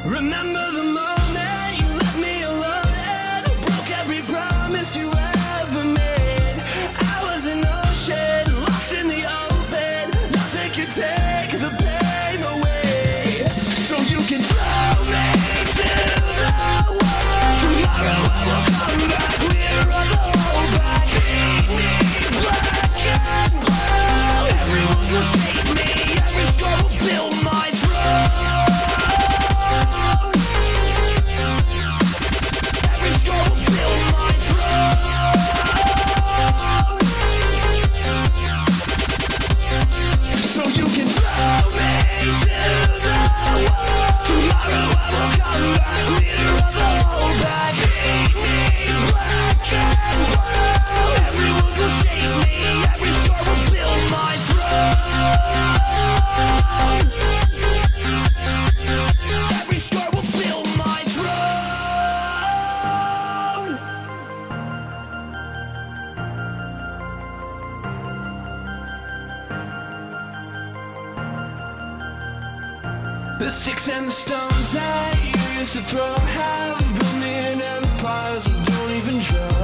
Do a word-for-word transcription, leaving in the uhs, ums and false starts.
Remember the moment you left me alone and broke every promise you ever made. I was an ocean, lost in the open. Nothing can take the pain away. So you can throw me to the wall. Tomorrow I will come back, clear of the whole back. Beat me black and blue. Everyone will shake me, every scar will build my throne. Every scar will build my throne. So you can throw me to the wall. Tomorrow I will come back, leader of the whole back. Beat me black and blue. Everyone will shake me, every scar will build my throne. Every scar will build my throne. The sticks and the stones that you used to throw have built me an empire, so don't even try.